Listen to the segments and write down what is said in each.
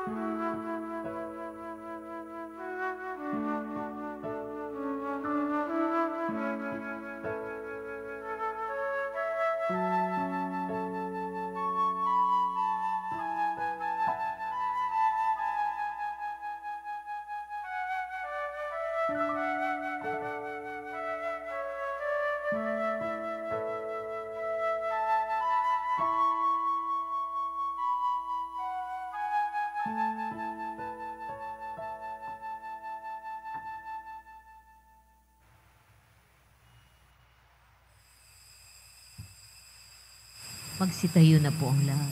Magsitayo na po ang lahat.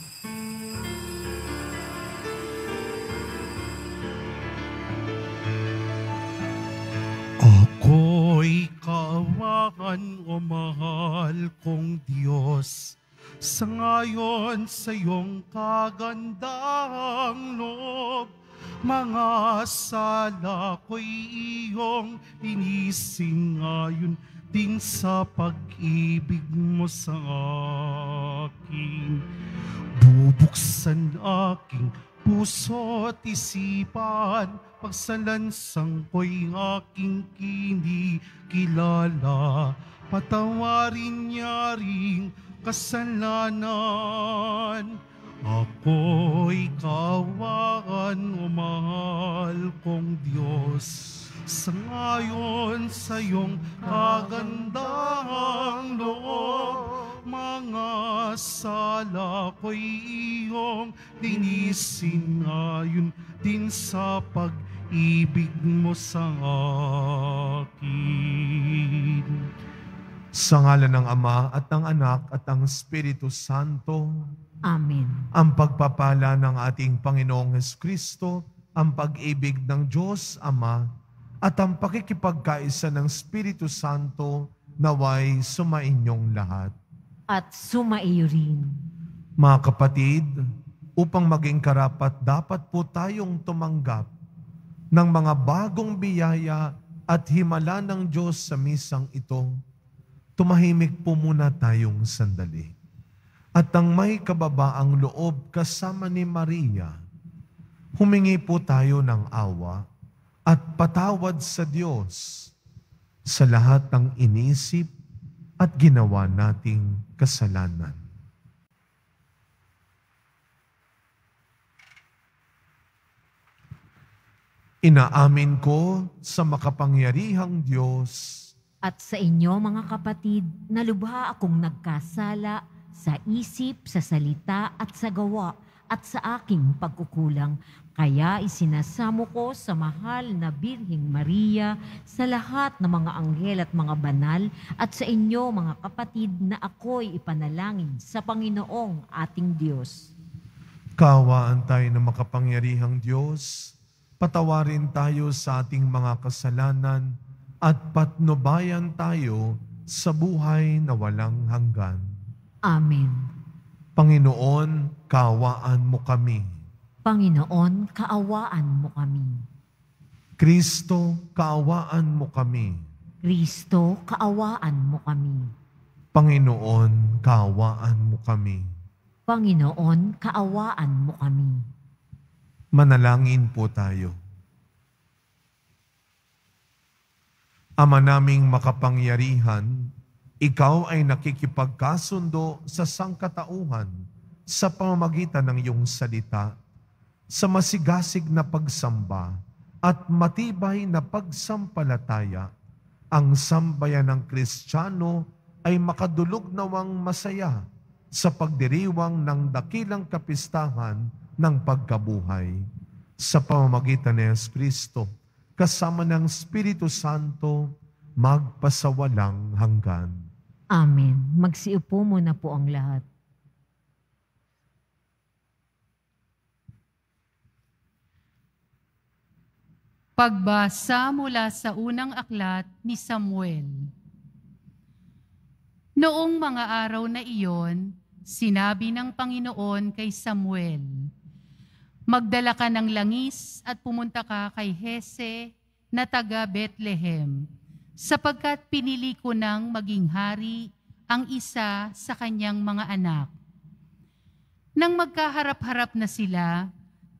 Ako'y kaawaan, o mahal kong Diyos, sa ngayon sa iyong kagandahang loob. Mga sala ko'y iyong inisingayon din sa pag-ibig mo sa akin. Bubuksan aking puso at isipan, pagsalansang ko'y aking kinikilala. Patawarin niya ring kasalanan. Ako'y kaawaan, o mahal kong Diyos, sa ngayon sa iyong kagandahang loob. Mga sala ko'y iyong linisin, ayon din sa pag-ibig mo sa akin. Sa ngalan ng Ama at ng Anak at ng Espiritu Santo. Amen. Ang pagpapala ng ating Panginoong Jesucristo, ang pag-ibig ng Diyos Ama, at ang pakikipagkaisa ng Espiritu Santo naway sumainyong lahat. At sumaiyo rin. Mga kapatid, upang maging karapat dapat po tayong tumanggap ng mga bagong biyaya at himala ng Diyos sa misang ito. Tumahimik po muna tayong sandali. At ang may kababaang loob kasama ni Maria, humingi po tayo ng awa at patawad sa Diyos sa lahat ng inisip at ginawa nating kasalanan. Inaamin ko sa makapangyarihang Diyos At sa inyo, mga kapatid, na lubha akong nagkasala sa isip, sa salita at sa gawa at sa aking pagkukulang. Kaya isinasamo ko sa mahal na Birheng Maria, sa lahat ng mga anghel at mga banal, at sa inyo, mga kapatid, na ako'y ipanalangin sa Panginoong ating Diyos. Kaawaan tayo ng makapangyarihang Diyos, patawarin tayo sa ating mga kasalanan at patnubayan tayo sa buhay na walang hanggan. Amen. Panginoon, kaawaan mo kami. Panginoon, kaawaan mo kami. Kristo, kaawaan mo kami. Kristo, kaawaan mo kami. Panginoon, kaawaan mo kami. Panginoon, kaawaan mo kami. Manalangin po tayo. Ama naming makapangyarihan, ikaw ay nakikipagkasundo sa sangkatauhan sa pamamagitan ng iyong salita, sa masigasig na pagsamba at matibay na pagsampalataya. Ang sambayan ng Kristiyano ay makadulog nawang masaya sa pagdiriwang ng dakilang kapistahan ng pagkabuhay. Sa pamamagitan ni Jesucristo, kasama ng Espiritu Santo, magpasawalang hanggan. Amen. Magsiupo muna po ang lahat. Pagbasa mula sa unang aklat ni Samuel. Noong mga araw na iyon, sinabi ng Panginoon kay Samuel, "Magdala ka ng langis at pumunta ka kay Hese na taga Bethlehem, sapagkat pinili ko nang maging hari ang isa sa kanyang mga anak." Nang magkaharap-harap na sila,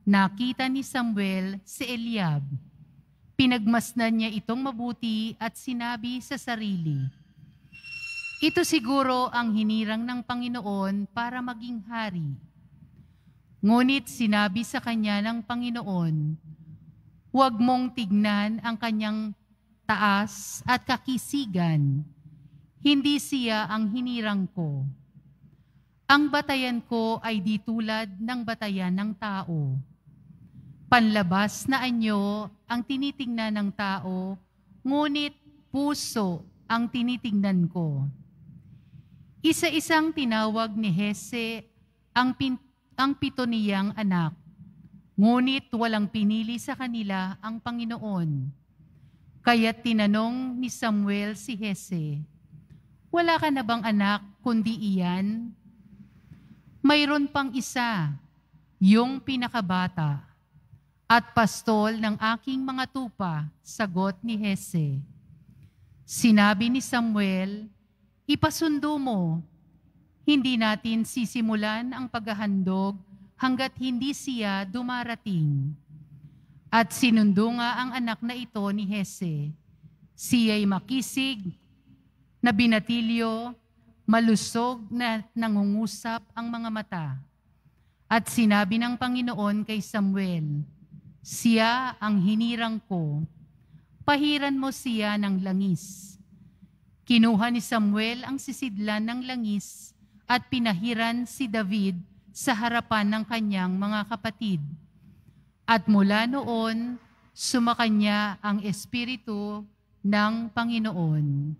nakita ni Samuel si Eliab. Pinagmasdan niya itong mabuti at sinabi sa sarili, "Ito siguro ang hinirang ng Panginoon para maging hari." Ngunit sinabi sa kanya ng Panginoon, "Huwag mong tignan ang kanyang taas at kakisigan. Hindi siya ang hinirang ko. Ang batayan ko ay di tulad ng batayan ng tao. Panlabas na anyo ang tinitingnan ng tao, ngunit puso ang tinitingnan ko." Isa-isang tinawag ni Hese ang 7 niyang anak, ngunit walang pinili sa kanila ang Panginoon. Kaya't tinanong ni Samuel si Hese, "Wala ka na bang anak kundi iyan?" "Mayroon pang isa, yung pinakabata, at pastol ng aking mga tupa," sagot ni Hese. Sinabi ni Samuel, "Ipasundo mo. Hindi natin sisimulan ang paghahandog hanggat hindi siya dumarating." At sinundo nga ang anak na ito ni Hese. Siya'y makisig, na binatilyo, malusog na nangungusap ang mga mata. At sinabi ng Panginoon kay Samuel, "Siya ang hinirang ko. Pahiran mo siya ng langis." Kinuha ni Samuel ang sisidlan ng langis at pinahiran si David sa harapan ng kanyang mga kapatid. At mula noon, sumakanya ang Espiritu ng Panginoon.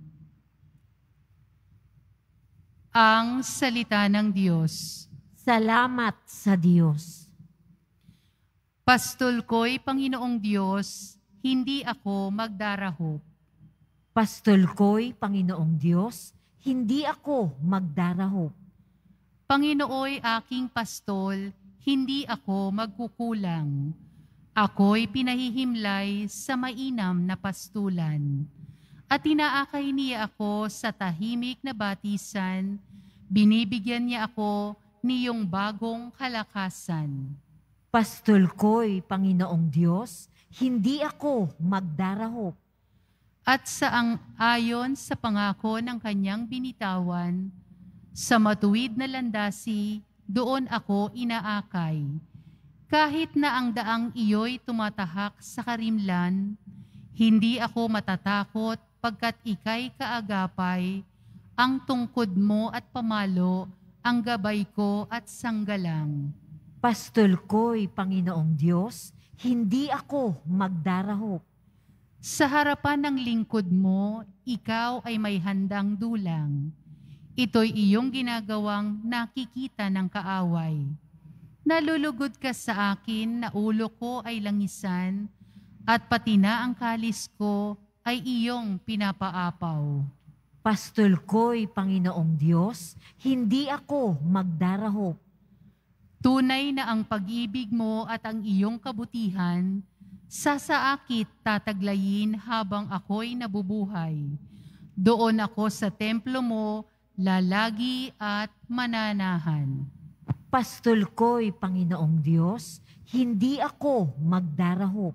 Ang salita ng Diyos. Salamat sa Diyos. Pastol ko'y Panginoong Diyos, hindi ako magdarahop. Pastol ko'y Panginoong Diyos, hindi ako magdarahop. Panginooy aking pastol, hindi ako magkukulang. Ako'y pinahihimlay sa mainam na pastulan. At inaakay niya ako sa tahimik na batisan, binibigyan niya ako niyong bagong kalakasan. Pastol ko'y Panginoong Diyos, hindi ako magdarahop. At ayon sa pangako ng kanyang binitawan, sa matuwid na landasi, doon ako inaakay. Kahit na ang daang iyo'y tumatahak sa karimlan, hindi ako matatakot pagkat ika'y kaagapay, ang tungkod mo at pamalo, ang gabay ko at sanggalang. Pastol ko'y Panginoong Diyos, hindi ako magdarahop. Sa harapan ng lingkod mo, ikaw ay may handang dulang. Ito'y iyong ginagawang nakikita ng kaaway. Nalulugod ka sa akin na ulo ko ay langisan, at pati na ang kalis ko ay iyong pinapaapaw. Pastol ko'y Panginoong Diyos, hindi ako magdarahop. Tunay na ang pag-ibig mo at ang iyong kabutihan, sasaakit tataglayin habang ako'y nabubuhay. Doon ako sa templo mo, lalagi at mananahan. Pastol ko'y Panginoong Diyos, hindi ako magdarahop.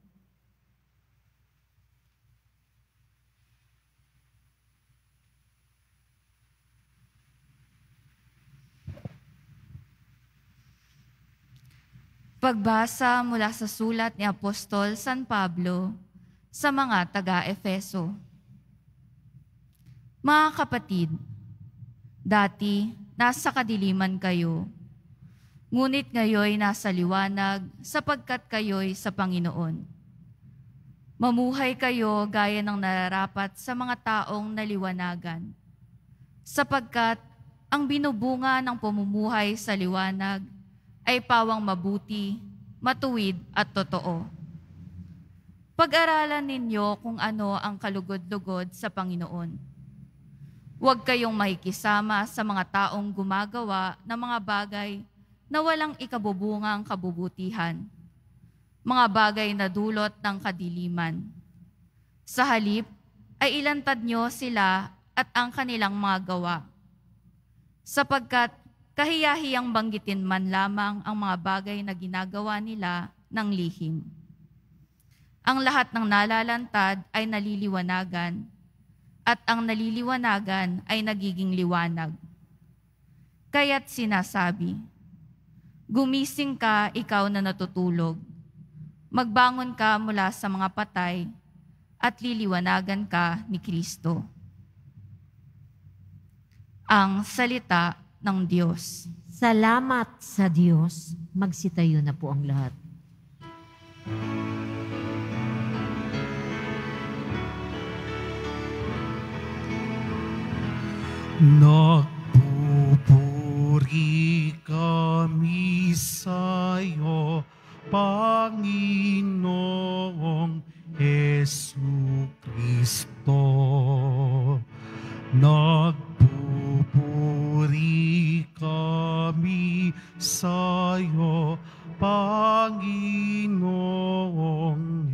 Pagbasa mula sa sulat ni Apostol San Pablo sa mga taga-Efeso. Mga kapatid, dati nasa kadiliman kayo, ngunit ngayoy nasa liwanag sapagkat kayo'y sa Panginoon. Mamuhay kayo gaya ng nararapat sa mga taong naliwanagan, sapagkat ang binubunga ng pamumuhay sa liwanag ay pawang mabuti, matuwid at totoo. Pag-aralan ninyo kung ano ang kalugod-lugod sa Panginoon. Huwag kayong makikisama sa mga taong gumagawa ng mga bagay na walang ikabubungang kabubutihan, mga bagay na dulot ng kadiliman. Sa halip ay ilantad nyo sila at ang kanilang mga gawa, sapagkat kahiyahiyang banggitin man lamang ang mga bagay na ginagawa nila ng lihim. Ang lahat ng nalalantad ay naliliwanagan, at ang naliliwanagan ay nagiging liwanag. Kaya't sinasabi, gumising ka, ikaw na natutulog. Magbangon ka mula sa mga patay, at liliwanagan ka ni Kristo. Ang salita ng Diyos. Salamat sa Diyos. Magsitayo na po ang lahat. Nagpupuri kami sa'yo, Panginoong Jesucristo. Nagpupuri kami sa'yo, Panginoong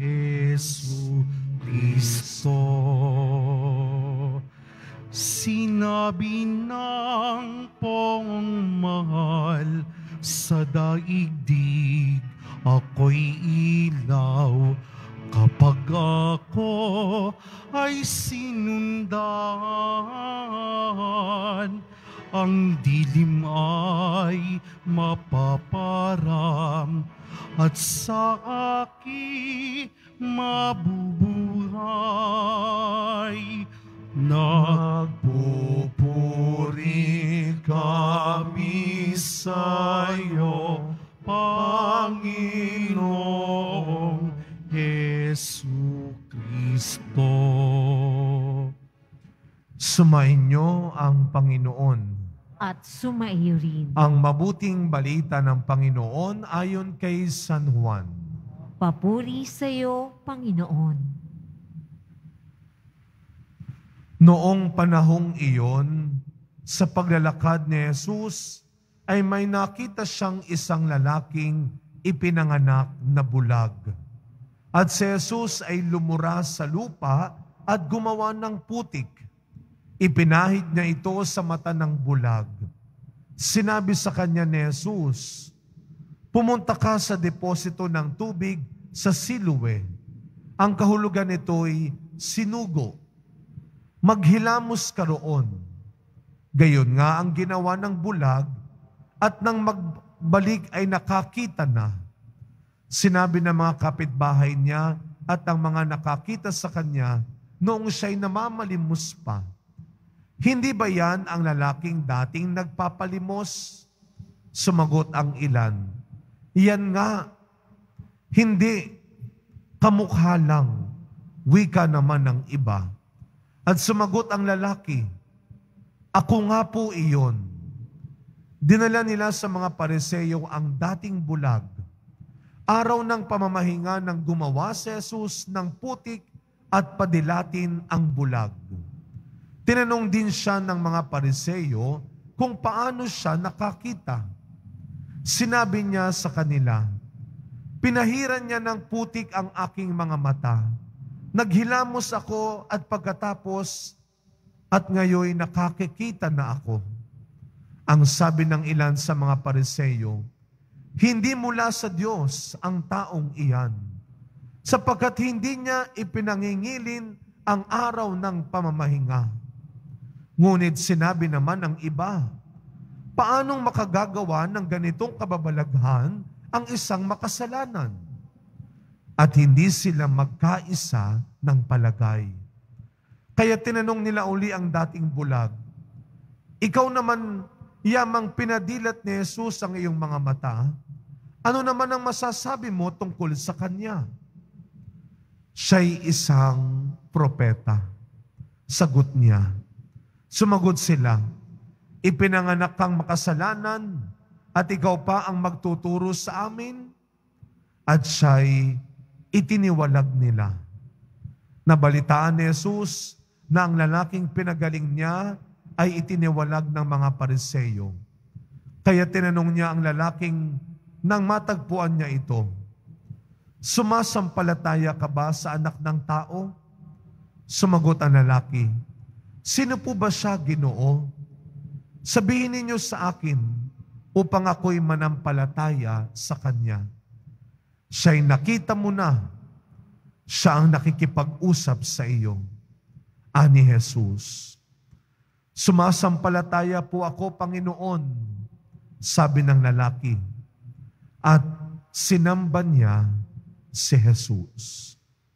Jesucristo. Sinabi ng pong mahal sa daigdig, ako'y ilaw kapag ako ay sinundan. Ang dilim ay mapaparam at sa akin mabubuhay. Nagpupuri kami sa'yo, Panginoong Jesucristo. Sumainyo ang Panginoon. At sumaiyo rin. Ang mabuting balita ng Panginoon ayon kay San Juan. Papuri sa iyo, Panginoon. Noong panahong iyon, sa paglalakad ni Jesus, ay may nakita siyang isang lalaking ipinanganak na bulag. At si Jesus ay lumura sa lupa at gumawa ng putik. Ipinahid niya ito sa mata ng bulag. Sinabi sa kanya ni Jesus, pumunta ka sa deposito ng tubig sa Siloe. Ang kahulugan nito'y sinugo. Maghilamos ka roon. Gayon nga ang ginawa ng bulag at nang magbalik ay nakakita na. Sinabi ng mga kapitbahay niya at ang mga nakakita sa kanya noong siya'y namamalimos pa, hindi ba yan ang lalaking dating nagpapalimos? Sumagot ang ilan, yan nga, hindi, kamukha lang, wika naman ng iba. At sumagot ang lalaki, ako nga po iyon. Dinala nila sa mga Pariseo ang dating bulag. Araw ng pamamahinga nang gumawa si Jesus ng putik at padilatin ang bulag. Tinanong din siya ng mga Pariseo kung paano siya nakakita. Sinabi niya sa kanila, pinahiran niya ng putik ang aking mga mata. Naghilamos ako at pagkatapos at ngayon nakakikita na ako. Ang sabi ng ilan sa mga Pariseo, hindi mula sa Diyos ang taong iyan, sapagkat hindi niya ipinangingilin ang araw ng pamamahinga. Ngunit sinabi naman ng iba, paanong makagagawa ng ganitong kababalaghan ang isang makasalanan? At hindi sila magkaisa ng palagay. Kaya tinanong nila uli ang dating bulag, ikaw naman, yamang pinadilat ni Jesus ang iyong mga mata, ano naman ang masasabi mo tungkol sa kanya? Siya'y isang propeta. Sagot niya. Sumagot sila, ipinanganak kang makasalanan at ikaw pa ang magtuturo sa amin? At siya'y itiniwalag nila. Nabalitaan ni Jesus na ang lalaking pinagaling niya ay itiniwalag ng mga Pariseo. Kaya tinanong niya ang lalaking nang matagpuan niya ito, sumasampalataya ka ba sa anak ng tao? Sumagot ang lalaki, sino po ba siya, Ginoo? Sabihin ninyo sa akin upang ako'y manampalataya sa Kanya. Siya'y nakita mo na, siya ang nakikipag-usap sa iyo. Ani Jesus. Sumasampalataya po ako, Panginoon, sabi ng lalaki. At sinamba niya si Jesus.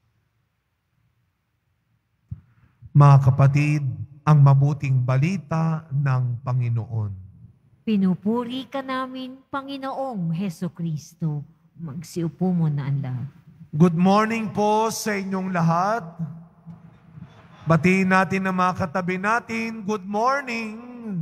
Mga kapatid, ang mabuting balita ng Panginoon. Pinupuri ka namin, Panginoong Heso Kristo. Magsiupo mo na ang lahat. Good morning po sa inyong lahat. Batiin natin ang mga katabi natin, good morning.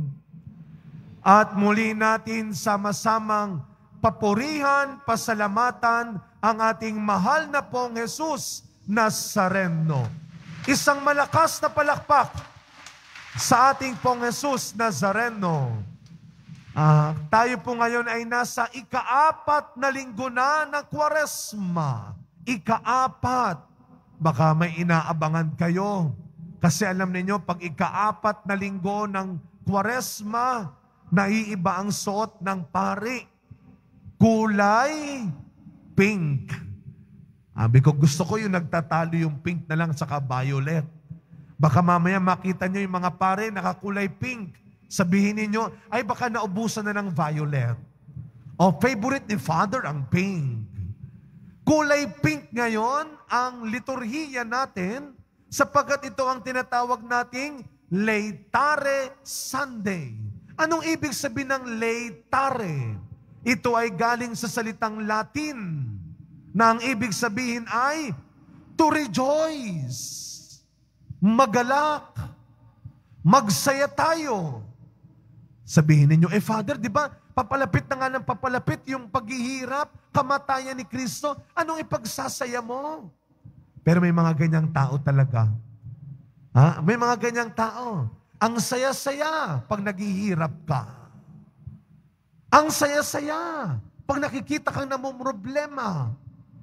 At muli natin sama-samang papurihan, pasalamatan ang ating mahal na pong Jesus Nazareno. Isang malakas na palakpak sa ating pong Jesus Nazareno. Tayo po ngayon ay nasa ika-4 na linggo na ng Kwaresma. Ika-4. Baka may inaabangan kayo. Kasi alam niyo pag ika-4 na linggo ng Kwaresma, naiiba ang suot ng pari. Kulay pink. Sabi ko, gusto ko yung nagtatalo yung pink na lang saka violet. Baka mamaya makita nyo yung mga pare nakakulay pink. Sabihin niyo, ay baka naubusan na ng violet. O favorite ni Father ang pink. Kulay pink ngayon ang liturhiya natin sapagkat ito ang tinatawag nating Laetare Sunday. Anong ibig sabihin ng laetare? Ito ay galing sa salitang Latin na ang ibig sabihin ay to rejoice, magalak, magsaya tayo. Sabihin ninyo, Father, di ba, papalapit na nga ng papalapit yung paghihirap, kamatayan ni Kristo, anong ipagsasaya mo? Pero may mga ganyang tao talaga. May mga ganyang tao. Ang saya-saya pag naghihirap ka. Ang saya-saya pag nakikita kang namumroblema.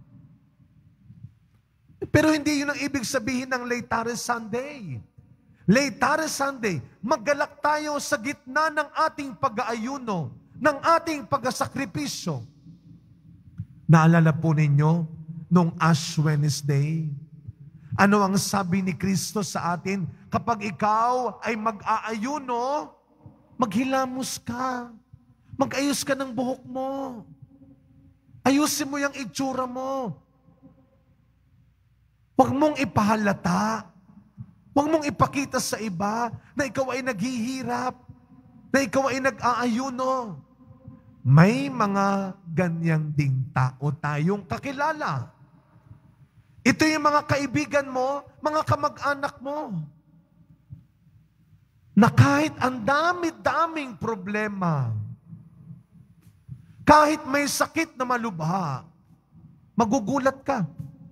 Pero hindi yun ang ibig sabihin ng Laetare Sunday. Laetare Sunday, maggalak tayo sa gitna ng ating pag-aayuno, ng ating pag-asakripisyo. Naalala po ninyo, nung Ash Wednesday, ano ang sabi ni Kristo sa atin? Kapag ikaw ay mag-aayuno, maghilamos ka. Mag-ayos ka ng buhok mo. Ayusin mo yung itsura mo. Huwag mong ipahalata. Huwag mong ipakita sa iba na ikaw ay naghihirap, na ikaw ay nag-aayuno. May mga ganyang ding tao tayong kakilala. Ito yung mga kaibigan mo, mga kamag-anak mo, na kahit ang dami-daming problema, kahit may sakit na malubha, magugulat ka.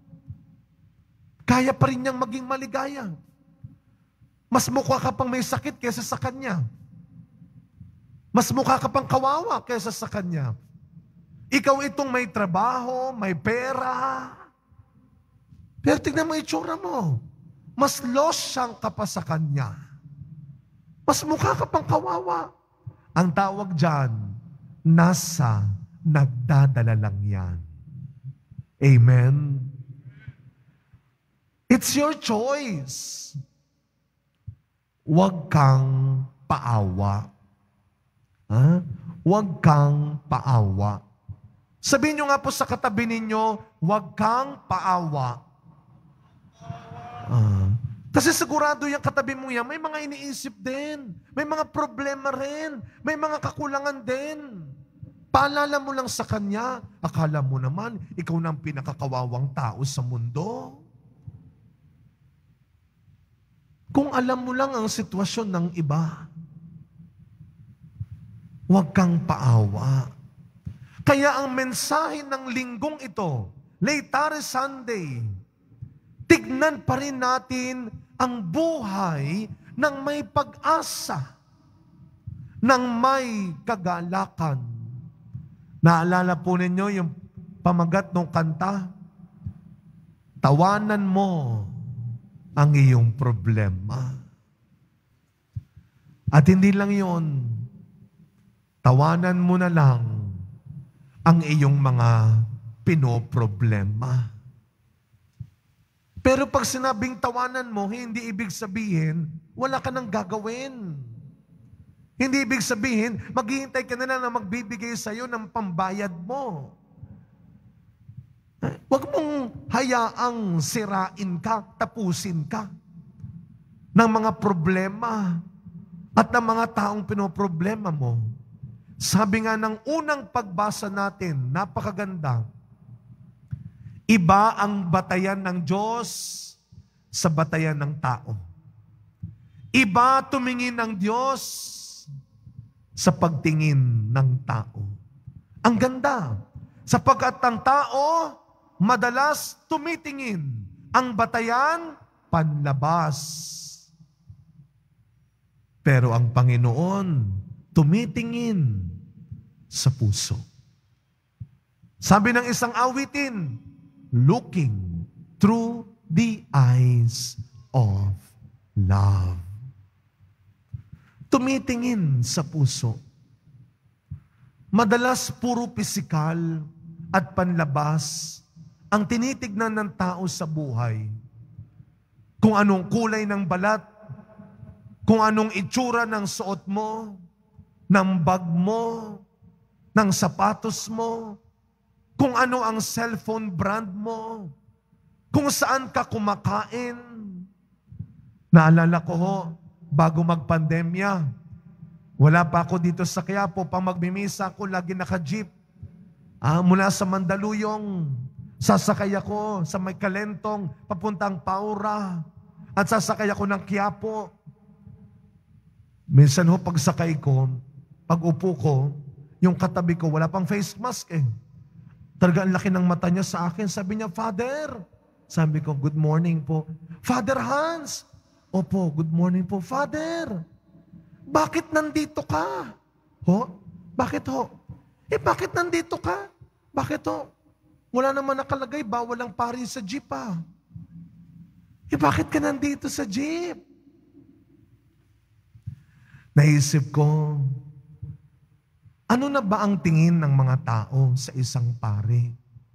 Kaya pa rin niyang maging maligaya. Mas mukha ka pang may sakit kaysa sa kanya. Mas mukha ka pang kawawa kaysa sa kanya. Ikaw itong may trabaho, may pera. Pero tignan mo itsura mo. Mas losyang ka pa sa kanya. Mas mukha ka pang kawawa. Ang tawag dyan, nasa nagdadala lang yan. Amen? It's your choice. Huwag kang paawa. Huwag kang paawa. Sabihin nyo nga po sa katabi ninyo, huwag kang paawa. Kasi sigurado yung katabi mo yan, may mga iniisip din. May mga problema rin. May mga kakulangan din. Paalala mo lang sa kanya, akala mo naman, ikaw na ang pinakakawawang tao sa mundo. Kung alam mo lang ang sitwasyon ng iba, huwag kang paawa. Kaya ang mensahe ng linggong ito, Laetare Sunday, tignan pa rin natin ang buhay ng may pag-asa, ng may kagalakan. Naalala po ninyo yung pamagat ng kanta? Tawanan mo ang iyong problema. At hindi lang yon, tawanan mo na lang ang iyong mga pinoproblema. Pero pag sinabing tawanan mo, hindi ibig sabihin, wala ka nang gagawin. Hindi ibig sabihin, maghihintay ka na lang na magbibigay sa iyo ng pambayad mo. Huwag mong hayaang sirain ka, tapusin ka ng mga problema at ng mga taong pinoproblema mo. Sabi nga ng unang pagbasa natin, napakaganda, iba ang batayan ng Diyos sa batayan ng tao. Iba tumingin ng Diyos sa pagtingin ng tao. Ang ganda, sapagkat ang tao madalas tumitingin, ang batayan panlabas. Pero ang Panginoon tumitingin sa puso. Sabi ng isang awitin, looking through the eyes of love. Tumitingin sa puso. Madalas puro pisikal at panlabas ang tinitignan ng tao sa buhay. Kung anong kulay ng balat, kung anong itsura ng suot mo, ng bag mo, ng sapatos mo, kung ano ang cellphone brand mo, kung saan ka kumakain. Naalala ko ho, bago magpandemya, wala pa ako dito sa QUIAPO, pang magmimisa ako, lagi naka-jeep. Mula sa Mandaluyong, sasakay ako sa may Kalentong, papuntang Paura, at sasakay ako ng QUIAPO. Minsan ho, pagsakay ko, pag upo ko, yung katabi ko, wala pang face mask eh. Talaga ang laki ng mata niya sa akin. Sabi niya, Father. Sabi ko, good morning po. Father Hans. Opo, good morning po. Father, bakit nandito ka? Ho? Bakit ho? Bakit nandito ka? Bakit ho? Wala naman nakalagay, bawal ang pari sa jeep ah. Bakit ka nandito sa jeep? Naisip ko, ano na ba ang tingin ng mga tao sa isang pari?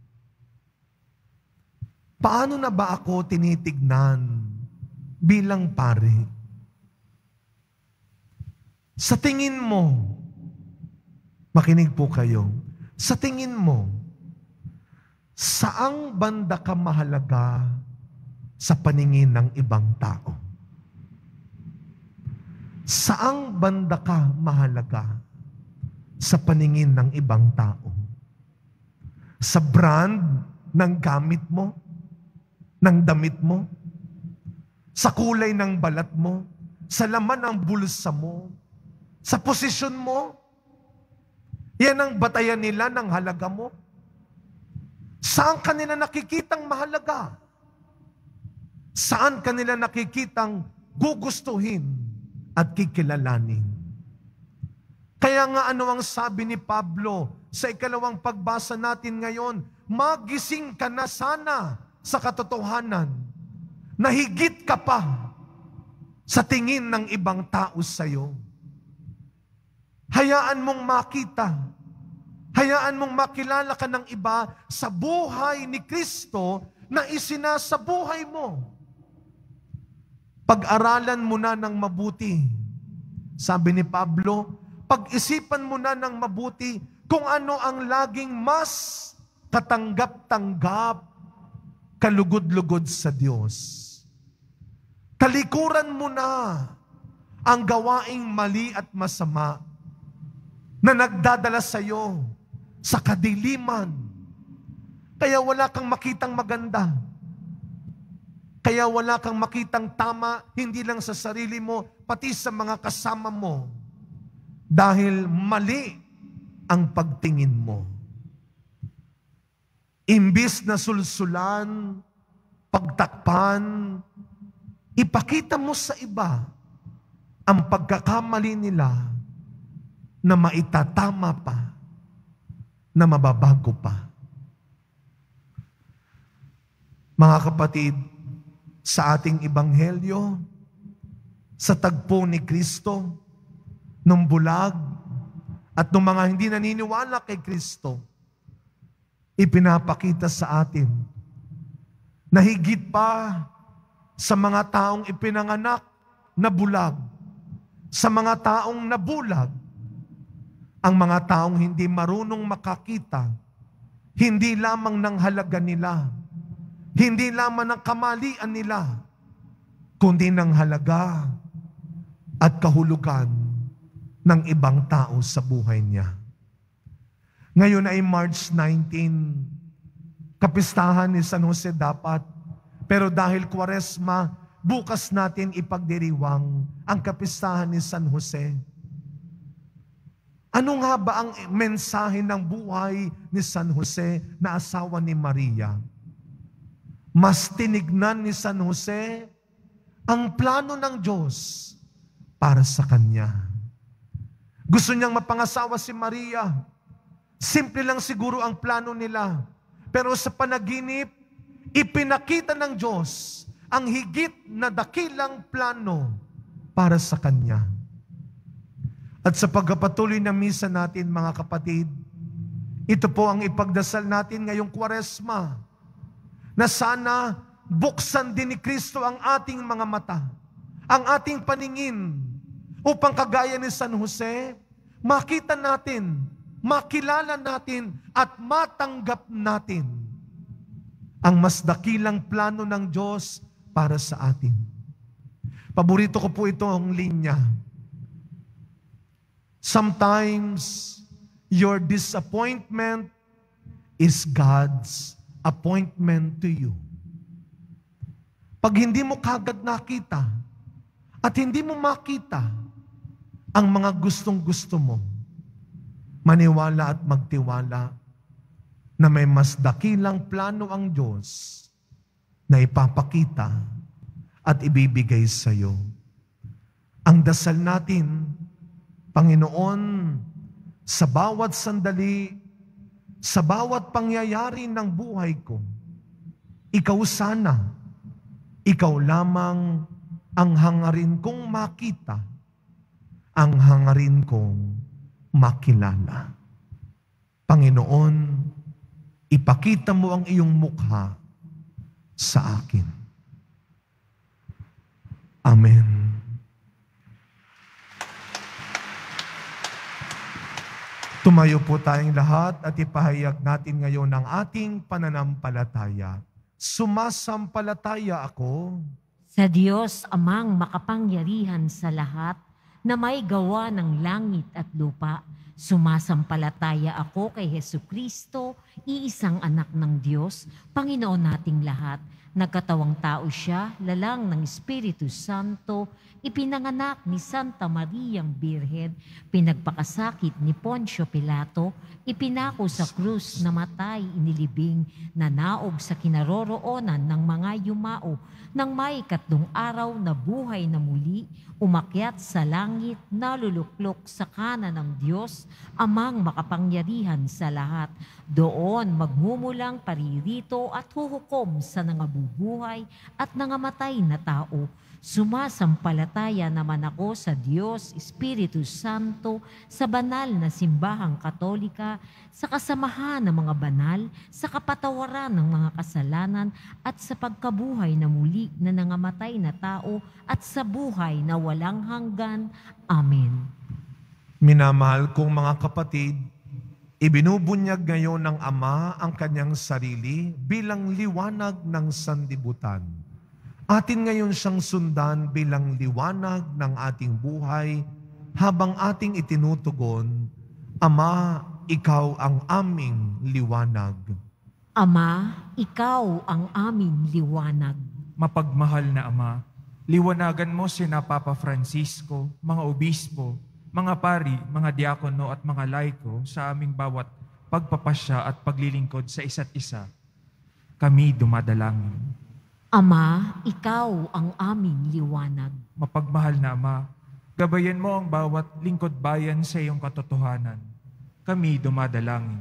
Paano na ba ako tinitignan bilang pari? Sa tingin mo, makinig po kayo, sa tingin mo, saang banda ka mahalaga sa paningin ng ibang tao? Saang banda ka mahalaga sa paningin ng ibang tao? Sa brand ng gamit mo? Ng damit mo? Sa kulay ng balat mo? Sa laman ng bulsa mo? Sa posisyon mo? Yan ang batayan nila ng halaga mo? Saan kanila nakikitang mahalaga? Saan kanila nakikitang gugustuhin at kikilalanin? Kaya nga ano ang sabi ni Pablo sa ikalawang pagbasa natin ngayon, magising ka na sana sa katotohanan na higit ka pa sa tingin ng ibang tao sa iyo. Hayaan mong makita, hayaan mong makilala ka ng iba sa buhay ni Kristo na isinasa buhay mo. Pag-aralan mo na ng mabuti. Sabi ni Pablo, pag-isipan mo na ng mabuti kung ano ang laging mas katanggap-tanggap, kalugod-lugod sa Diyos. Talikuran mo na ang gawaing mali at masama na nagdadala sa iyo sa kadiliman. Kaya wala kang makitang maganda. Kaya wala kang makitang tama, hindi lang sa sarili mo, pati sa mga kasama mo. Dahil mali ang pagtingin mo. Imbis na sulsulan, pagtakpan, ipakita mo sa iba ang pagkakamali nila na maitatama pa, na mababago pa. Mga kapatid, sa ating ebanghelyo, sa tagpo ni Kristo, nung bulag at ng mga hindi naniniwala kay Kristo, ipinapakita sa atin na higit pa sa mga taong ipinanganak na bulag, sa mga taong nabulag, ang mga taong hindi marunong makakita, hindi lamang ng halaga nila, hindi lamang ng kamalian nila, kundi ng halaga at kahulugan ng ibang tao sa buhay niya. Ngayon ay March 19, kapistahan ni San Jose dapat, pero dahil Kwaresma, bukas natin ipagdiriwang ang kapistahan ni San Jose. Ano nga ba ang mensahe ng buhay ni San Jose na asawa ni Maria? Mas tinignan ni San Jose ang plano ng Diyos para sa kanya. Gusto niyang mapangasawa si Maria. Simple lang siguro ang plano nila. Pero sa panaginip, ipinakita ng Diyos ang higit na dakilang plano para sa kanya. At sa pagpapatuloy ng misa natin, mga kapatid, ito po ang ipagdasal natin ngayong Kwaresma, na sana buksan din ni Kristo ang ating mga mata, ang ating paningin, upang kagaya ni San Jose, makita natin, makilala natin, at matanggap natin ang mas dakilang plano ng Diyos para sa atin. Paborito ko po itong linya. Sometimes, your disappointment is God's appointment to you. Pag hindi mo kagad nakita at hindi mo makita ang mga gustong-gusto mo, maniwala at magtiwala na may mas dakilang plano ang Diyos na ipapakita at ibibigay sa iyo. Ang dasal natin, Panginoon, sa bawat sandali, sa bawat pangyayari ng buhay ko, ikaw sana, ikaw lamang ang hangarin kong makita, ang hangarin kong makilala. Panginoon, ipakita mo ang iyong mukha sa akin. Amen. Tumayo po tayong lahat at ipahayag natin ngayon ang ating pananampalataya. Sumasampalataya ako Sa Diyos amang makapangyarihan sa lahat, na may gawa ng langit at lupa, sumasampalataya ako kay Hesukristo, iisang anak ng Diyos, Panginoon nating lahat. Nagkatawang tao siya, lalang ng Espiritu Santo, ipinanganak ni Santa Mariang Birhen, pinagpakasakit ni Poncio Pilato, ipinako sa krus, namatay, inilibing, nanaog sa kinaroroonan ng mga yumao, nang may 3 araw na buhay na muli, umakyat sa langit, naluluklok sa kanan ng Diyos, amang makapangyarihan sa lahat. Doon magmumulang paririto at huhukom sa nangabubuhay at nangamatay na tao. Sumasampalataya naman ako sa Diyos, Espiritu Santo, sa banal na simbahang Katolika, sa kasamahan ng mga banal, sa kapatawaran ng mga kasalanan, at sa pagkabuhay na muli na nangamatay na tao, at sa buhay na walang hanggan. Amen. Minamahal kong mga kapatid, ibinubunyag ngayon ng Ama ang kanyang sarili bilang liwanag ng sanlibutan. Atin ngayon siyang sundan bilang liwanag ng ating buhay habang ating itinutugon, Ama, ikaw ang aming liwanag. Ama, ikaw ang aming liwanag. Mapagmahal na Ama, liwanagan mo sina Papa Francisco, mga obispo, mga pari, mga diakono at mga laiko sa aming bawat pagpapasya at paglilingkod sa isa't isa. Kami dumadalangin. Ama, ikaw ang aming liwanag. Mapagmahal na Ama, gabayan mo ang bawat lingkod bayan sa iyong katotohanan. Kami dumadalangin.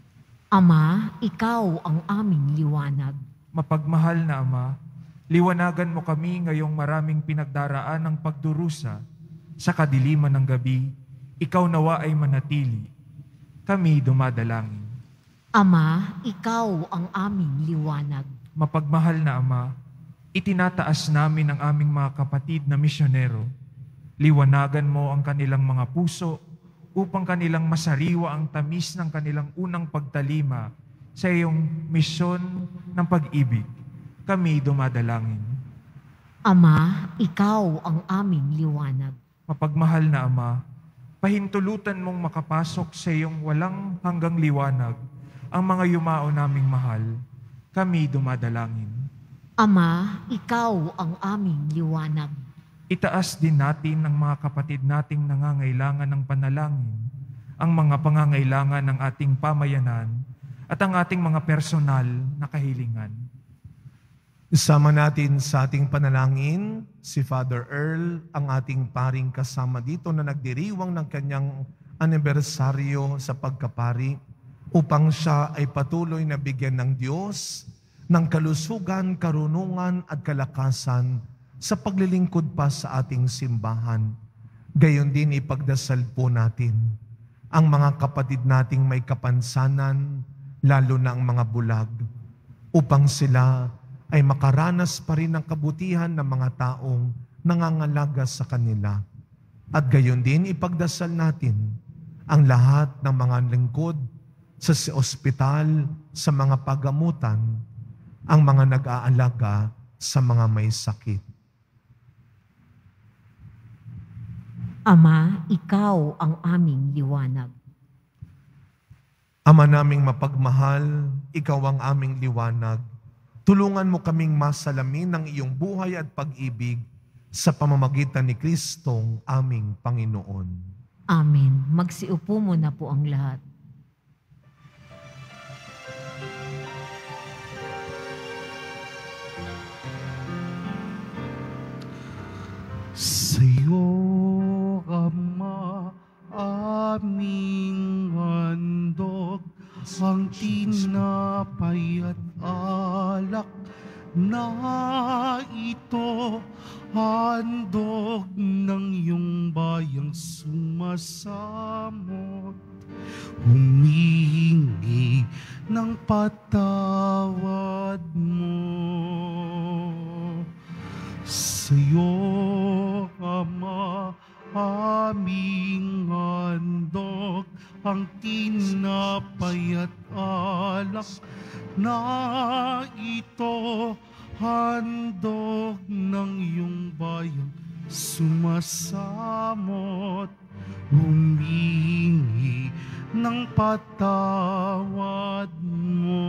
Ama, ikaw ang aming liwanag. Mapagmahal na Ama, liwanagan mo kami ngayong maraming pinagdaraan ng pagdurusa sa kadiliman ng gabi. ikaw nawa ay manatili. Kami dumadalangin. Ama, ikaw ang aming liwanag. Mapagmahal na Ama, itinataas namin ang aming mga kapatid na misyonero. Liwanagan mo ang kanilang mga puso upang kanilang masariwa ang tamis ng kanilang unang pagtalima sa iyong misyon ng pag-ibig. Kami dumadalangin. Ama, ikaw ang aming liwanag. Mapagmahal na Ama, pahintulutan mong makapasok sa iyong walang hanggang liwanag ang mga yumao naming mahal. Kami dumadalangin. Ama, ikaw ang aming liwanag. Itaas din natin ang mga kapatid nating nangangailangan ng panalangin, ang mga pangangailangan ng ating pamayanan, at ang ating mga personal na kahilingan. Isama natin sa ating panalangin si Father Earl, ang ating paring kasama dito na nagdiriwang ng kanyang anibersaryo sa pagkapari, upang siya ay patuloy na bigyan ng Diyos ng kalusugan, karunungan at kalakasan sa paglilingkod pa sa ating simbahan. Gayon din ipagdasal po natin ang mga kapatid nating may kapansanan, lalo na ang mga bulag, upang sila ay makaranas pa rin ng kabutihan ng mga taong nangangalaga sa kanila. At gayon din ipagdasal natin ang lahat ng mga lingkod sa ospital, sa mga pagamutan, ang mga nag-aalaga sa mga may sakit. Ama, ikaw ang aming liwanag. Ama naming mapagmahal, ikaw ang aming liwanag. Tulungan mo kaming masalamin ng iyong buhay at pag-ibig sa pamamagitan ni Kristong aming Panginoon. Amen. Magsiupo mo na po ang lahat. Sa'yo, Ama, aming handog, ang tinapay at alak na ito, handog ng iyong bayang sumasamot, humingi ng patawad mo. Sa'yo, Ama, aming handog, ang tinapay at alak na ito, handog ng iyong bayang sumasamot, humingi ng patawad mo.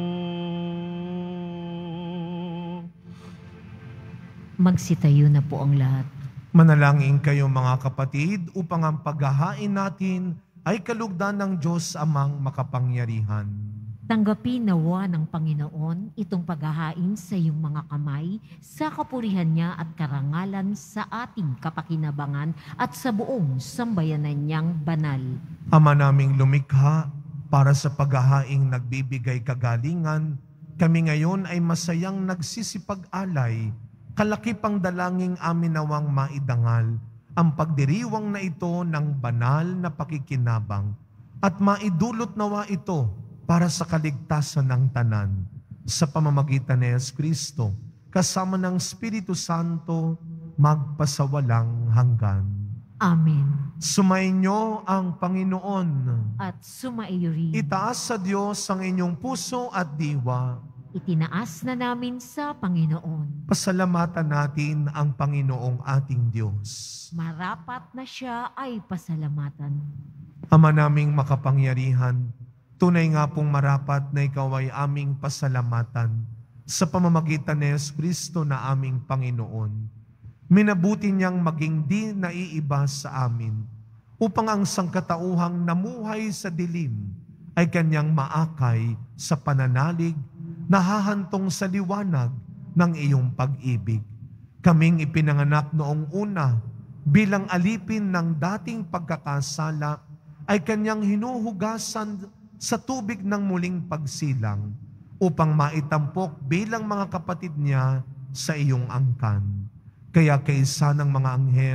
Magsitayo na po ang lahat. Manalangin kayo mga kapatid upang ang paghahain natin ay kalugdan ng Diyos Amang makapangyarihan. Tanggapin nawa ng Panginoon itong paghahain sa iyong mga kamay sa kapurihan niya at karangalan sa ating kapakinabangan at sa buong sambayanan niyang banal. Ama naming lumikha, para sa paghahaing nagbibigay kagalingan, kami ngayon ay masayang nagsisipag-alay, kalakipang dalangin amin nawang maidangal ang pagdiriwang na ito ng banal na pakikinabang at maidulot nawa ito para sa kaligtasan ng tanan sa pamamagitan ni Kristo kasama ng Espiritu Santo magpasawalang hanggan. Amen. Sumainyo ang Panginoon. At sumaiyo rin. Itaas sa Diyos ang inyong puso at diwa. Itinaas na namin sa Panginoon. Pasalamatan natin ang Panginoong ating Diyos. Marapat na siya ay pasalamatan. Ama naming makapangyarihan, tunay nga pong marapat na ikaw ay aming pasalamatan sa pamamagitan ni Kristo na aming Panginoon. Minabuti niyang maging di naiiba sa amin upang ang sangkatauhang namuhay sa dilim ay kanyang maakay sa pananalig nahahantong sa liwanag ng iyong pag-ibig. Kaming ipinanganak noong una bilang alipin ng dating pagkakasala ay kanyang hinuhugasan sa tubig ng muling pagsilang upang maitampok bilang mga kapatid niya sa iyong angkan. Kaya kaisa ng mga anghel,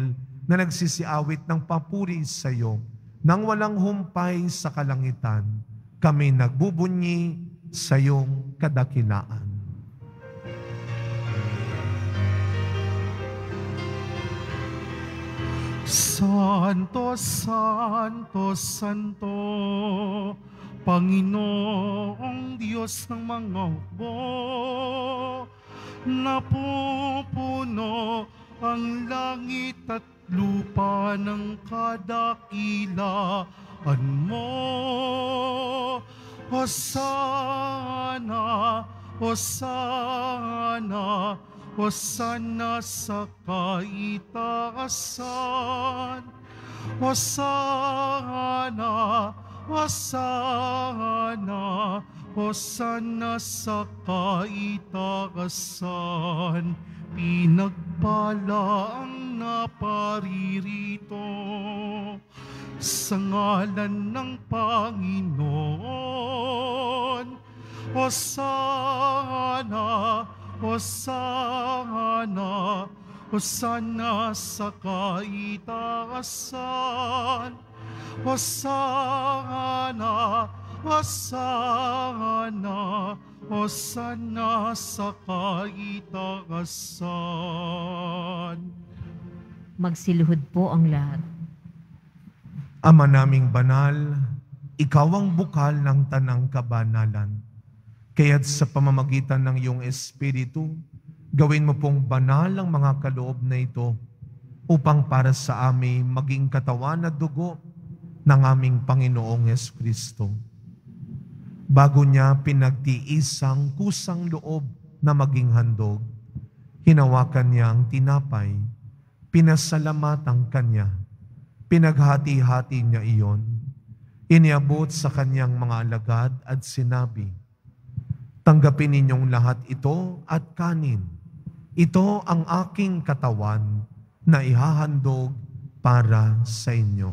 na nagsisiawit ng papuri sa iyo, nang walang humpay sa kalangitan, kami nagbubunyi sa iyong kadakilaan. Santo, Santo, Santo, Panginoong Diyos ng mga hukbo, napupuno ang langit at lupa ng kadakilaan mo. Hosana, Hosana, Hosana sa kaitaasan. Hosana, Hosana, Hosana sa kaitaasan. Pinagpala ang naparirito sa ngalan ng Panginoon. Hosana, Hosana, Hosana sa kaitaasan. Hosana, Hosana, Hosana sa kaitaasan. Magsiluhod po ang lahat. Ama naming banal, ikaw ang bukal ng tanang kabanalan. Kaya't sa pamamagitan ng iyong Espiritu, gawin mo pong banal ang mga kaloob na ito upang para sa amin maging katawan at dugo ng aming Panginoong Jesucristo. Bago niya pinagtiisang kusang loob na maging handog, hinawakan niya ang tinapay, pinasalamatan kanya, pinaghati-hati niya iyon, iniabot sa kanyang mga alagad at sinabi, "Tanggapin ninyong lahat ito at kanin. Ito ang aking katawan na ihahandog para sa inyo."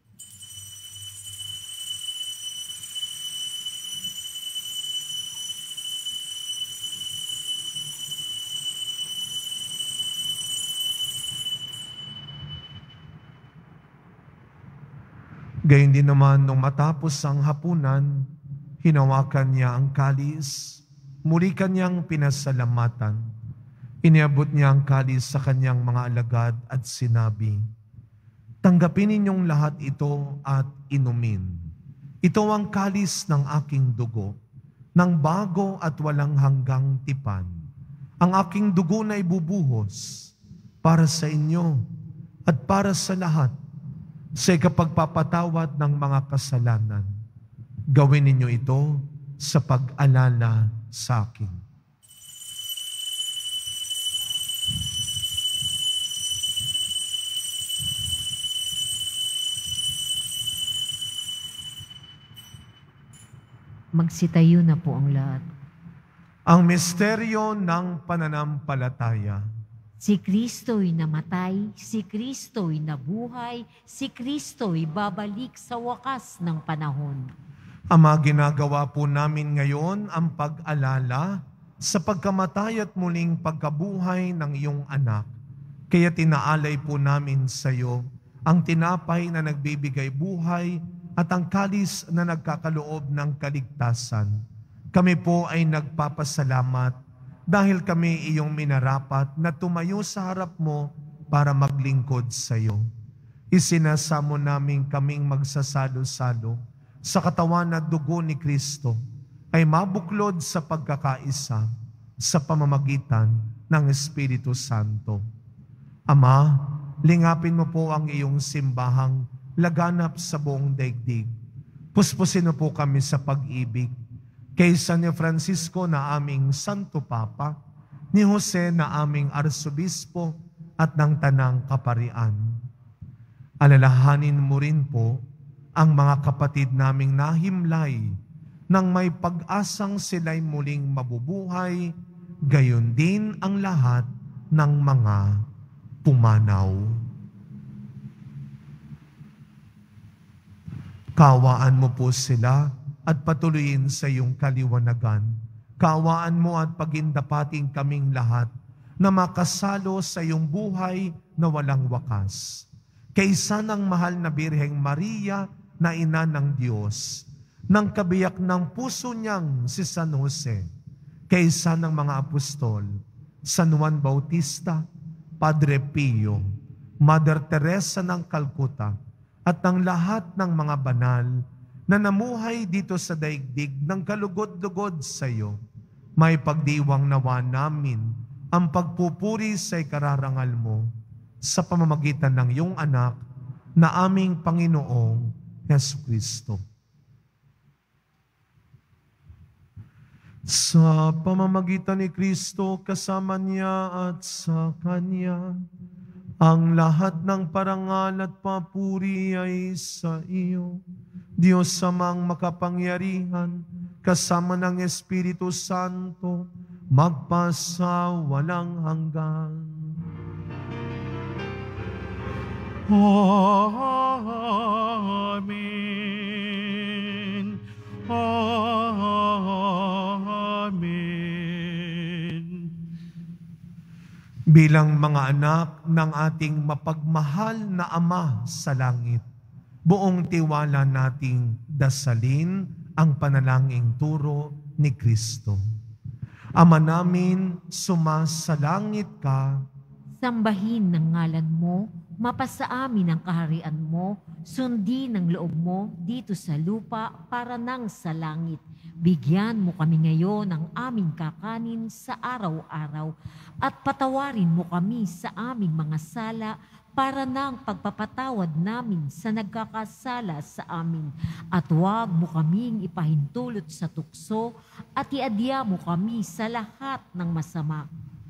Gayun din naman nung matapos ang hapunan, hinawakan niya ang kalis, muli kanyang pinasalamatan. Iniabot niya ang kalis sa kanyang mga alagad at sinabi, "Tanggapin ninyong lahat ito at inumin. Ito ang kalis ng aking dugo, ng bago at walang hanggang tipan. Ang aking dugo na ibubuhos para sa inyo at para sa lahat sa ikapagpapatawad ng mga kasalanan. Gawin ninyo ito sa pag-alala sa akin." Magsitayo na po ang lahat. Ang misteryo ng pananampalataya. Si Kristo'y namatay, si Kristo'y nabuhay, si Kristo'y babalik sa wakas ng panahon. Ama, ginagawa po namin ngayon ang pag-alala sa pagkamatay at muling pagkabuhay ng iyong anak. Kaya tinaalay po namin sa iyo ang tinapay na nagbibigay buhay at ang kalis na nagkakaloob ng kaligtasan. Kami po ay nagpapasalamat dahil kami iyong minarapat na tumayo sa harap mo para maglingkod sa iyo. Isinasamo namin kaming magsasalo-salo sa katawan at dugo ni Kristo ay mabuklod sa pagkakaisa sa pamamagitan ng Espiritu Santo. Ama, lingapin mo po ang iyong simbahang laganap sa buong daigdig. Puspusin mo po kami sa pag-ibig kay San Francisco na aming Santo Papa, ni Jose na aming Arsobispo at ng Tanang Kaparian. Alalahanin mo rin po ang mga kapatid naming nahimlay nang may pag-asang sila'y muling mabubuhay, gayon din ang lahat ng mga pumanaw. Kawaan mo po sila at patuloyin sa iyong kaliwanagan. Kaawaan mo at pagindapating kaming lahat na makasalo sa iyong buhay na walang wakas. kaysa ng mahal na Birheng Maria na ina ng Diyos, ng kabiyak ng puso niyang si San Jose, kaysa ng mga apostol, San Juan Bautista, Padre Pio, Mother Teresa ng Calcutta, at ng lahat ng mga banal na namuhay dito sa daigdig ng kalugod-lugod sa iyo, may pagdiwang nawa namin ang pagpupuri sa ikararangal mo sa pamamagitan ng iyong anak na aming Panginoong Jesucristo. Sa pamamagitan ni Kristo, kasama niya at sa Kanya, ang lahat ng parangal at papuri ay sa iyo, Diyos Amang makapangyarihan, kasama ng Espiritu Santo, magpasa walang hanggan. Amen. Amen. Bilang mga anak ng ating mapagmahal na Ama sa langit, buong tiwala nating dasalin ang panalangin turo ni Kristo. Ama namin, sumasalangit ka. Sambahin ng ngalan mo, mapasa amin ang kaharian mo, sundin ang loob mo dito sa lupa para nang sa langit. Bigyan mo kami ngayon ng aming kakanin sa araw-araw at patawarin mo kami sa aming mga sala para ng pagpapatawad namin sa nagkakasala sa amin. At huwag mo kaming ipahintulot sa tukso at iadya mo kami sa lahat ng masama.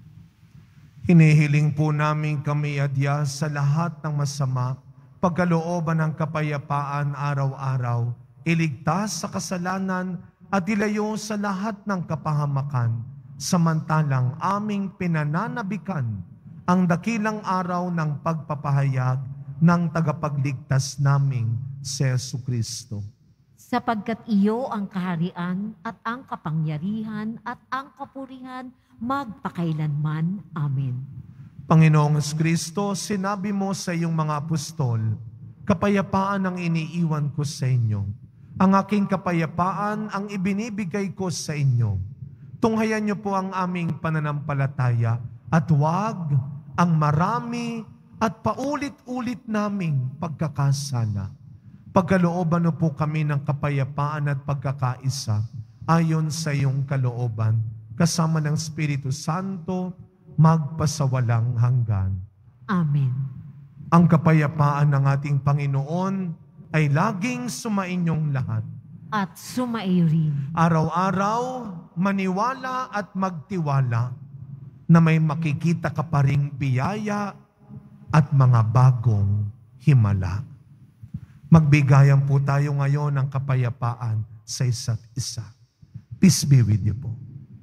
Hinihiling po namin kami adya sa lahat ng masama, pagkalooban ng kapayapaan araw-araw, iligtas sa kasalanan at ilayo sa lahat ng kapahamakan, samantalang aming pinananabikan ang dakilang araw ng pagpapahayag ng tagapagligtas naming si Jesucristo. Sapagkat iyo ang kaharian at ang kapangyarihan at ang kapurihan magpakailanman. Amen. Panginoong Kristo, sinabi mo sa iyong mga apostol, kapayapaan ang iniiwan ko sa inyo. Ang aking kapayapaan ang ibinibigay ko sa inyo. Tunghayan niyo po ang aming pananampalataya at huwag ang marami at paulit-ulit naming pagkakasala. Pagkalooban niyo po kami ng kapayapaan at pagkakaisa ayon sa iyong kalooban, kasama ng Espiritu Santo, magpasawalang hanggan. Amen. Ang kapayapaan ng ating Panginoon ay laging sumainyong lahat. At sumaiyo rin. Araw-araw, maniwala at magtiwala na may makikita ka pa ring biyaya at mga bagong himala. Magbigayan po tayo ngayon ng kapayapaan sa isa't isa. Peace be with you po.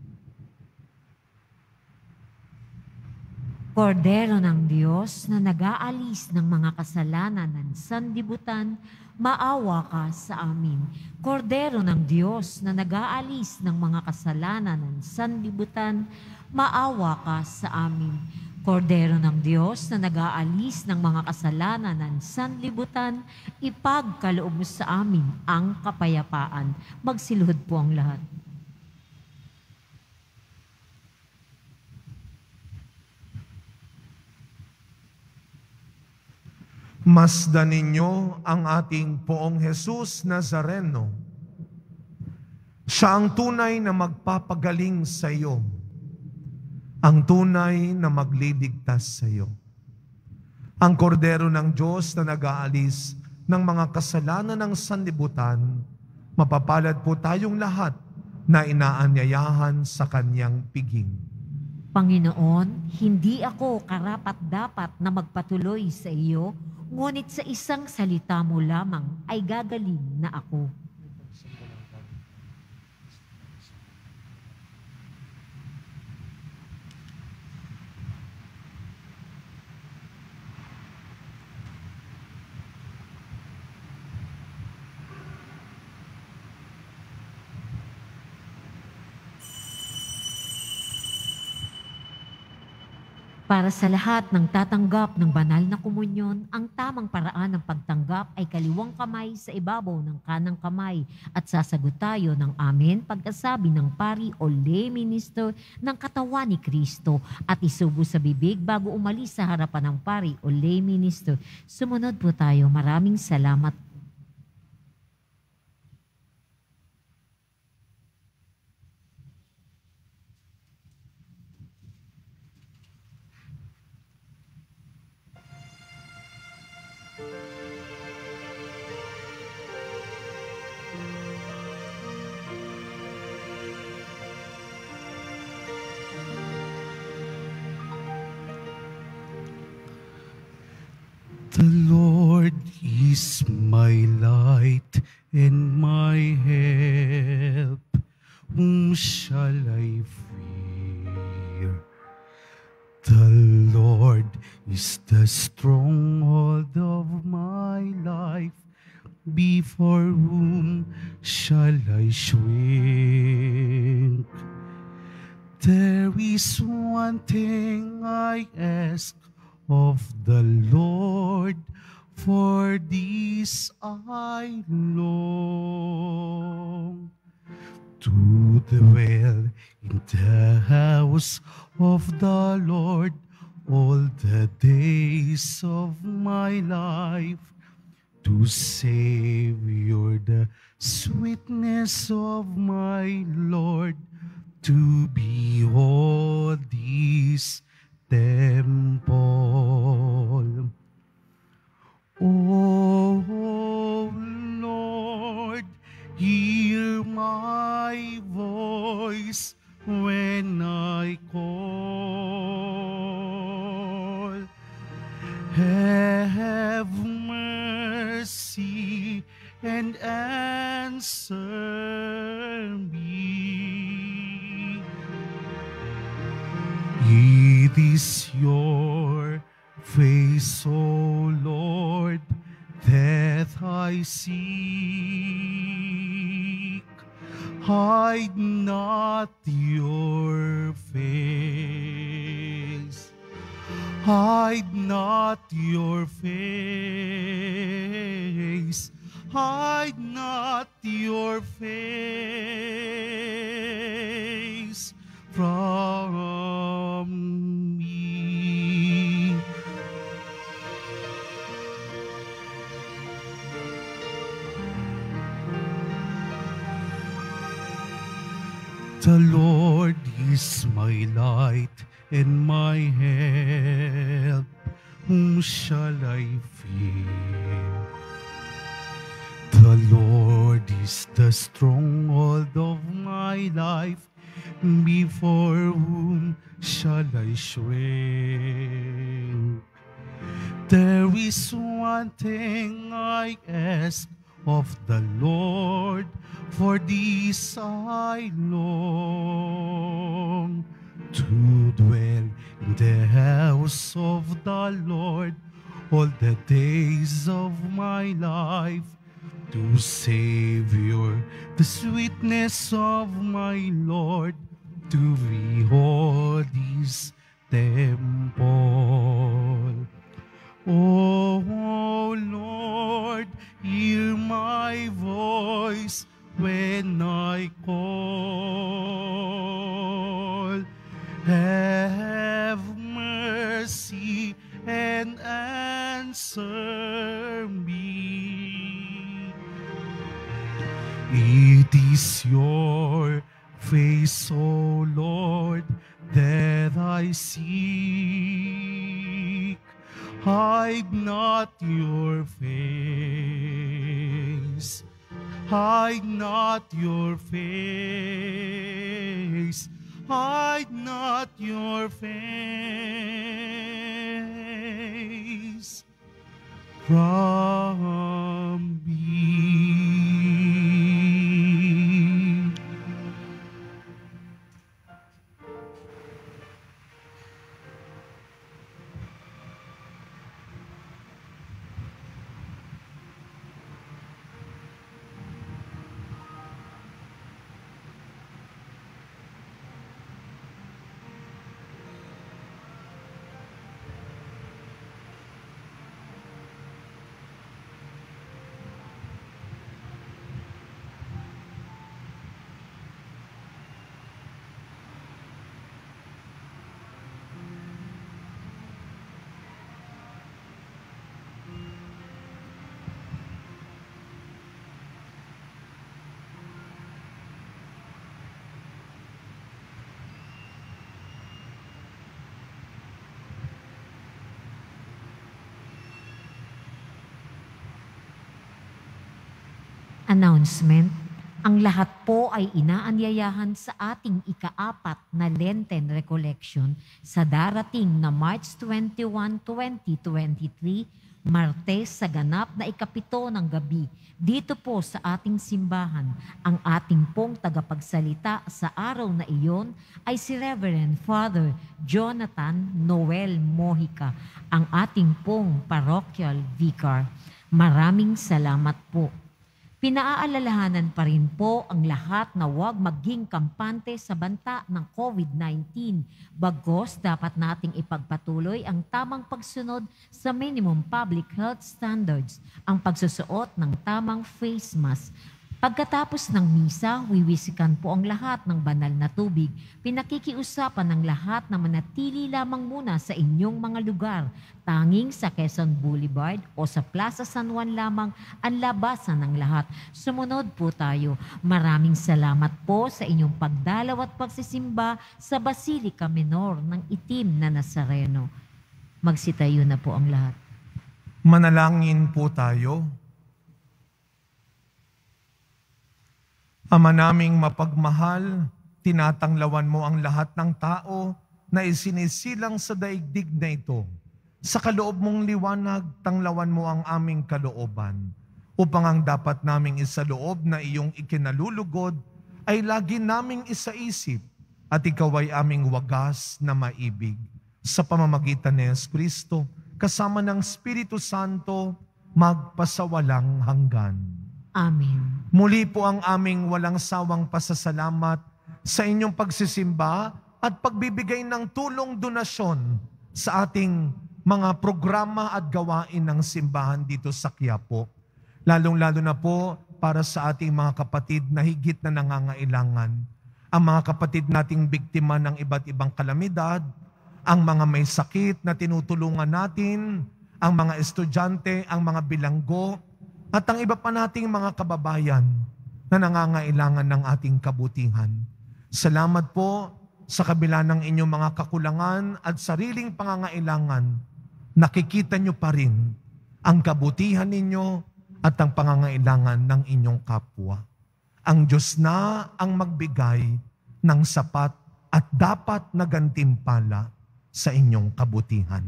Kordero ng Diyos na nag-aalis ng mga kasalanan ng sanlibutan, maawa ka sa amin. Kordero ng Diyos na nag-aalis ng mga kasalanan ng sanlibutan, maawa ka sa amin. Kordero ng Diyos na nag-aalis ng mga kasalanan ng sanlibutan, ipagkaloob mo sa amin ang kapayapaan. Magsiluhod po ang lahat. Masdan ninyo ang ating Poong Jesus Nazareno. Siya ang tunay na magpapagaling sa iyo, ang tunay na magliligtas sa iyo. Ang kordero ng Diyos na nag-aalis ng mga kasalanan ng sanlibutan, mapapalad po tayong lahat na inaanyayahan sa kanyang piging. Panginoon, hindi ako karapat-dapat na magpatuloy sa iyo, ngunit sa isang salita mo lamang ay gagaling na ako. Para sa lahat ng tatanggap ng banal na komunyon, ang tamang paraan ng pagtanggap ay kaliwang kamay sa ibabaw ng kanang kamay at sasagot tayo ng amen pagkasabi ng pari o lay minister ng katawan ni Kristo at isubo sa bibig bago umalis sa harapan ng pari o lay minister. Sumunod po tayo. Maraming salamat. The Lord is my light and my help. Whom shall I fear? The Lord is the stronghold of my life. Before whom shall I shrink? There is one thing I ask of the Lord, for this I long, to dwell in the house of the Lord all the days of my life, to savor the sweetness of my Lord, to behold His temple. O Lord, hear my voice when I call. Have mercy and answer me. It is your face, O Lord, that I seek. Hide not your face. Hide not your face. Hide not your face from me. The Lord is my light and my help. Whom shall I fear? The Lord is the stronghold of my life. Before whom shall I shrink? There is one thing I ask of the Lord, for this I long, to dwell in the house of the Lord all the days of my life, to savor the sweetness of my Lord, to behold His temple. O Lord, hear my voice when I call. Have mercy and answer me. It is your face, O Lord, that I seek. Hide not your face. Hide not your face. Hide not your face from me. Announcement, ang lahat po ay inaanyayahan sa ating ika-4 na Lenten Recollection sa darating na March 21, 2023, Martes sa ganap na ika-7 ng gabi. Dito po sa ating simbahan, ang ating pong tagapagsalita sa araw na iyon ay si Reverend Father Jonathan Noel Mojica, ang ating pong parochial vicar. Maraming salamat po. Pinaaalalahanan pa rin po ang lahat na huwag maging kampante sa banta ng COVID-19. Bagos dapat nating ipagpatuloy ang tamang pagsunod sa minimum public health standards, ang pagsusuot ng tamang face mask. Pagkatapos ng misa, wiwisikan po ang lahat ng banal na tubig. Pinakikiusapan ng lahat na manatili lamang muna sa inyong mga lugar. Tanging sa Quezon Boulevard o sa Plaza San Juan lamang ang labasan ng lahat. Sumunod po tayo. Maraming salamat po sa inyong pagdalaw at pagsisimba sa Basilica Menor ng Itim na Nazareno. Magsitayo na po ang lahat. Manalangin po tayo. Ama naming mapagmahal, tinatanglawan mo ang lahat ng tao na isinisilang sa daigdig na ito. Sa kaloob mong liwanag, tanglawan mo ang aming kalooban, upang ang dapat naming isaloob na iyong ikinalulugod ay lagi naming isaisip at ikaw ay aming wagas na maibig. Sa pamamagitan ni Jesucristo, kasama ng Espiritu Santo, magpasawalang hanggan. Amen. Muli po ang aming walang sawang pasasalamat sa inyong pagsisimba at pagbibigay ng tulong donasyon sa ating mga programa at gawain ng simbahan dito sa QUIAPO. Lalong-lalo na po para sa ating mga kapatid na higit na nangangailangan. Ang mga kapatid nating biktima ng iba't ibang kalamidad, ang mga may sakit na tinutulungan natin, ang mga estudyante, ang mga bilanggo, at ang iba pa nating mga kababayan na nangangailangan ng ating kabutihan. Salamat po sa kabila ng inyong mga kakulangan at sariling pangangailangan, nakikita nyo pa rin ang kabutihan ninyo at ang pangangailangan ng inyong kapwa. Ang Diyos na ang magbigay ng sapat at dapat na gantimpala sa inyong kabutihan.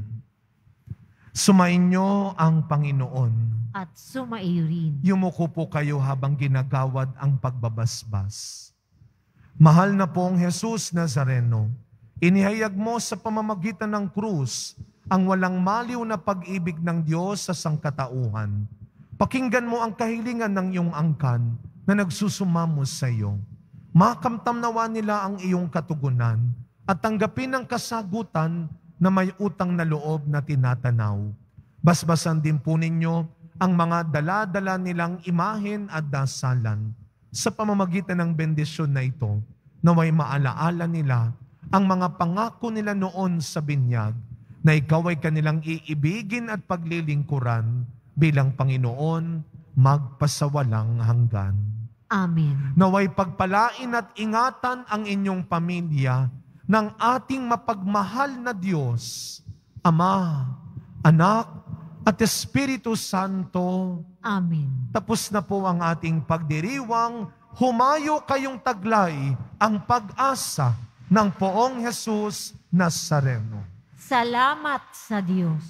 Sumainyo ang Panginoon. At sumaiyo rin. Yumuko po kayo habang ginagawad ang pagbabasbas. Mahal na pong Jesus Nazareno, inihayag mo sa pamamagitan ng krus ang walang maliw na pag-ibig ng Diyos sa sangkatauhan. Pakinggan mo ang kahilingan ng iyong angkan na nagsusumamo sa iyo. Makamtam nawa nila ang iyong katugunan at tanggapin ang kasagutan na may utang na loob na tinatanaw. Basbasan din po ninyo ang mga dala-dala nilang imahen at dasalan. Sa pamamagitan ng bendisyon na ito, naway maalaala nila ang mga pangako nila noon sa binyag na ikaw ay kanilang iibigin at paglilingkuran bilang Panginoon magpasawalang hanggan. Amen. Naway pagpalain at ingatan ang inyong pamilya ng ating mapagmahal na Diyos, Ama, Anak, at Espiritu Santo. Amen. Tapos na po ang ating pagdiriwang, humayo kayong taglay ang pag-asa ng Poong Jesus Nazareno. Salamat sa Diyos.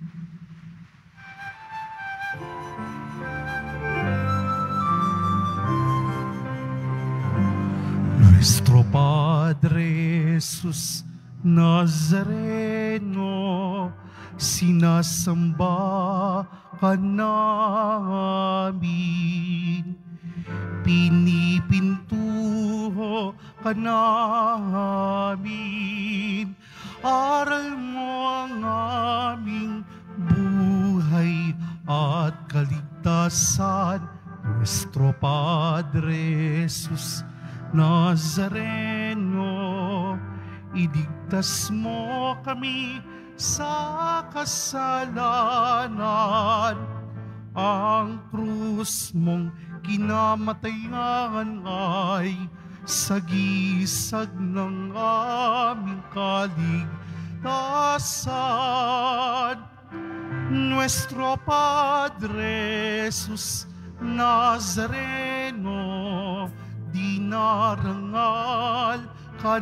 Nuestro Padre Jesus Nazareno, sinasamba ka namin, pinipintuho ka namin, aral mo ang aming buhay at kaligtasan. Nuestro Padre Jesus Nazareno, iligtas mo kami sa kasalanan. Ang krus mong kinamatayan ay sagisag ng aming kaligtasan. Nuestro Padre Jesus Nazareno, dinarangal ka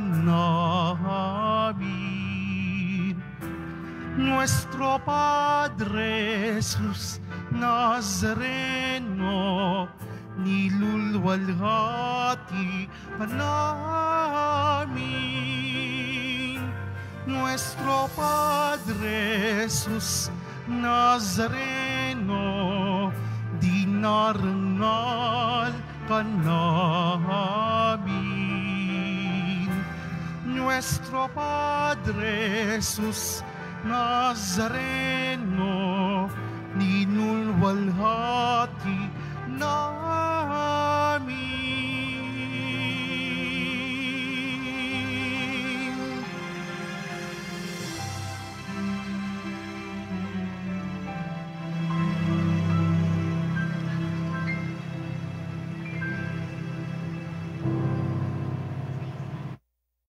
namin. Nuestro Padre Jesus Nazareno, nilulwalhati ka namin. Nuestro Padre Jesus Nazareno, dinarangal ka namin. Nuestro Padre Jesus Nazareno, ninulwalhati namin.